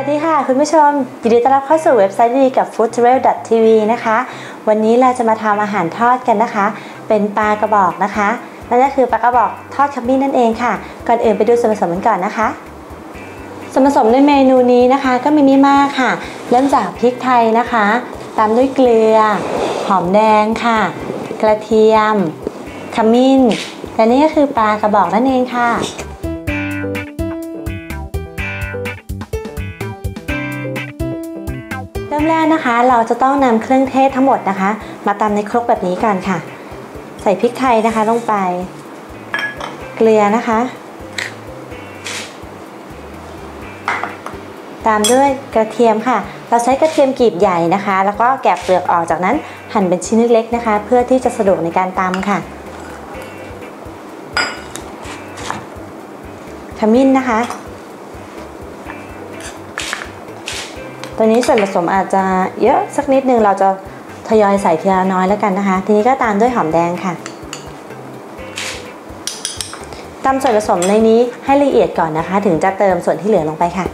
ดีค่ะคุณผู้ชมยินดีต้อนรับเข้าสู่เว็บไซต์ดีกับ foodtravel.tv นะคะวันนี้เราจะมาทำอาหารทอดกันนะคะเป็นปลากระบอกนะคะนั่นก็คือปลากระบอกทอดขมิ้นนั่นเองค่ะก่อนอื่นไปดูส่วนผสมกันก่อนนะคะส่วนผสมในเมนูนี้นะคะก็มีไม่มากค่ะเริ่มจากพริกไทยนะคะตามด้วยเกลือหอมแดงค่ะกระเทียมขมิ้นและนี่ก็คือปลากระบอกนั่นเองค่ะเริ่มแรกนะคะเราจะต้องนำเครื่องเทศทั้งหมดนะคะมาตำในครกแบบนี้ก่อนค่ะใส่พริกไทยนะคะลงไปเกลือนะคะตามด้วยกระเทียมค่ะเราใช้กระเทียมกลีบใหญ่นะคะแล้วก็แกะเปลือกออกจากนั้นหั่นเป็นชิ้นเล็กๆนะคะเพื่อที่จะสะดวกในการตำค่ะขมิ้นนะคะตัวนี้ส่วนผสมอาจจะเยอะสักนิดนึงเราจะทยอยใส่ทีละน้อยแล้วกันนะคะทีนี้ก็ตามด้วยหอมแดงค่ะตำส่วนผสมในนี้ให้ละเอียดก่อนนะคะถึงจะเติมส่วนที่เหลือลงไปค่ะ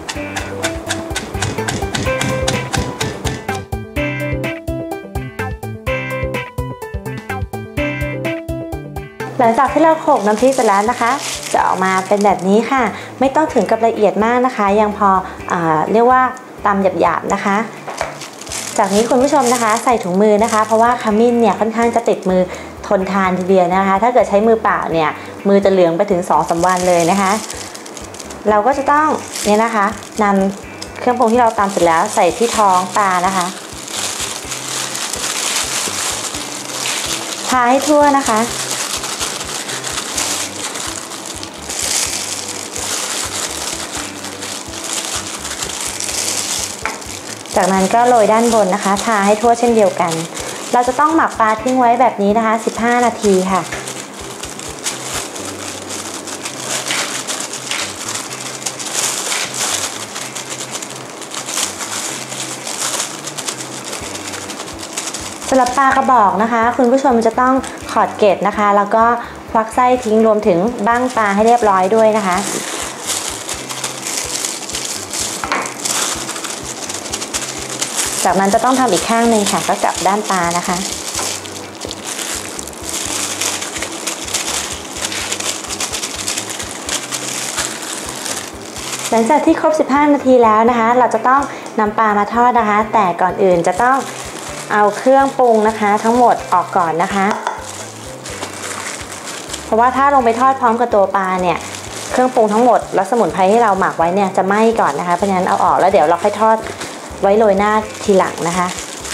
หลังจากที่เราโขลกน้ำพริกเสร็จแล้วนะคะจะออกมาเป็นแบบนี้ค่ะไม่ต้องถึงกับละเอียดมากนะคะยังพอเรียกว่าตำหยาบๆนะคะจากนี้คุณผู้ชมนะคะใส่ถุงมือนะคะเพราะว่าขมิ้นเนี่ยค่อนข้างจะติดมือทนทานทีเดียวนะคะถ้าเกิดใช้มือเปล่าเนี่ยมือจะเหลืองไปถึง 2-3 วันเลยนะคะเราก็จะต้องเนี่ยนะคะนำเครื่องปรุงที่เราตำเสร็จแล้วใส่ที่ท้องปลานะคะทาให้ทั่วนะคะจากนั้นก็โรยด้านบนนะคะทาให้ทั่วเช่นเดียวกันเราจะต้องหมักปลาทิ้งไว้แบบนี้นะคะ15 นาทีค่ะสำหรับปลากระบอกนะคะคุณผู้ชมจะต้องขอดเกล็ดนะคะแล้วก็ควักไส้ทิ้งรวมถึงบั้งปลาให้เรียบร้อยด้วยนะคะจากนั้นจะต้องทำอีกข้างหนึ่งค่ะก็กลับด้านปลานะคะหลังจากที่ครบ15 นาทีแล้วนะคะเราจะต้องนำปลามาทอดนะคะแต่ก่อนอื่นจะต้องเอาเครื่องปรุงนะคะทั้งหมดออกก่อนนะคะเพราะว่าถ้าลงไปทอดพร้อมกับตัวปลาเนี่ยเครื่องปรุงทั้งหมดและสมุนไพรที่เราหมักไว้เนี่ยจะไหม้ก่อนนะคะเพราะฉะนั้นเอาออกแล้วเดี๋ยวเราค่อยทอดไว้โรยหน้าทีหลังนะคะ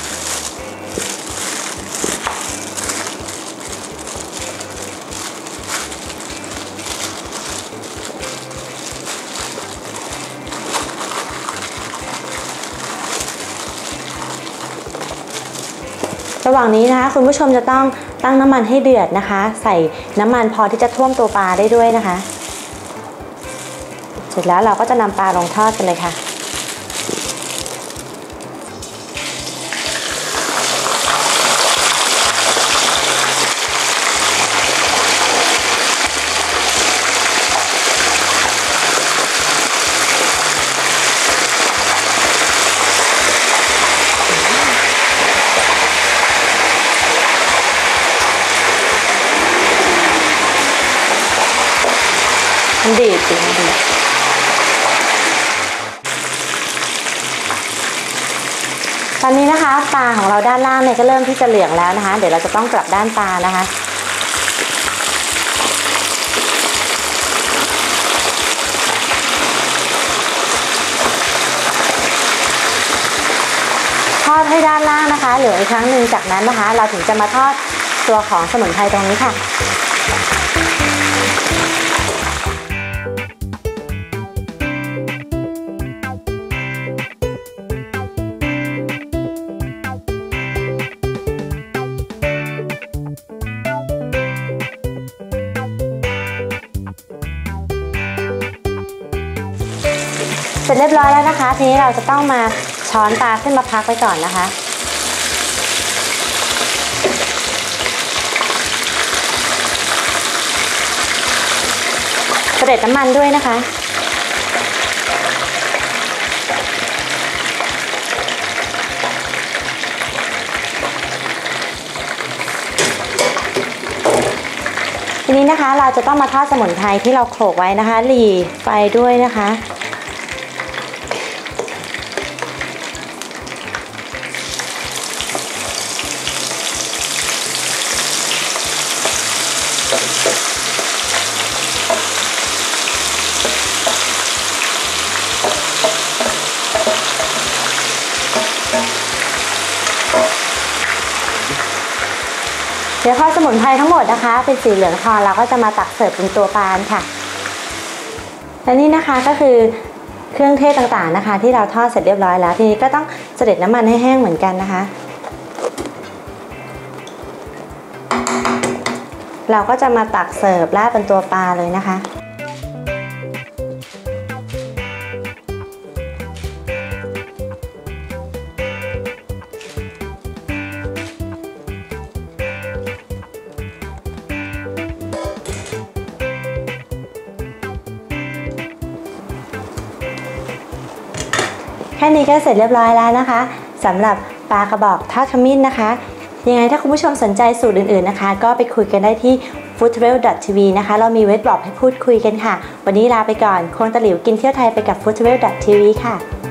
ระหว่างนี้นะคะคุณผู้ชมจะต้องตั้งน้ำมันให้เดือดนะคะใส่น้ำมันพอที่จะท่วมตัวปลาได้ด้วยนะคะเสร็จแล้วเราก็จะนำปลาลงทอดกันเลยค่ะมันดีจริงดีตอนนี้นะคะปลาของเราด้านล่างเนี่ยก็เริ่มที่จะเหลืองแล้วนะคะเดี๋ยวเราจะต้องกลับด้านปลานะคะทอดให้ด้านล่างนะคะเหลืองอีกครั้งหนึ่งจากนั้นนะคะเราถึงจะมาทอดตัวของสมุนไพรตรงนี้ค่ะเสร็จเรียบร้อยแล้วนะคะทีนี้เราจะต้องมาช้อนปลาขึ้นมาพักไว้ก่อนนะคะ เสด็จน้ำมันด้วยนะคะนี้นะคะเราจะต้องมาทอดสมุนไพรที่เราโขลกไว้นะคะหรี่ไฟด้วยนะคะเดี๋ยวพอสมุนไพรทั้งหมดนะคะเป็นสีเหลืองทองเราก็จะมาตักเสิร์ฟเป็นตัวปลาค่ะและนี่นะคะก็คือเครื่องเทศต่างๆนะคะที่เราทอดเสร็จเรียบร้อยแล้วทีนี้ก็ต้องเสด็จน้ำมันให้แห้งเหมือนกันนะคะเราก็จะมาตักเสิร์ฟราดเป็นตัวปลาเลยนะคะแค่นี้ก็เสร็จเรียบร้อยแล้วนะคะสำหรับปลากระบอกทอดขมิ้นนะคะยังไงถ้าคุณผู้ชมสนใจสูตรอื่นๆนะคะก็ไปคุยกันได้ที่ foodtravel.tv นะคะเรามีเว็บบล็อกให้พูดคุยกันค่ะวันนี้ลาไปก่อนควงตะหลิวกินเที่ยวไทยไปกับ foodtravel.tv ค่ะ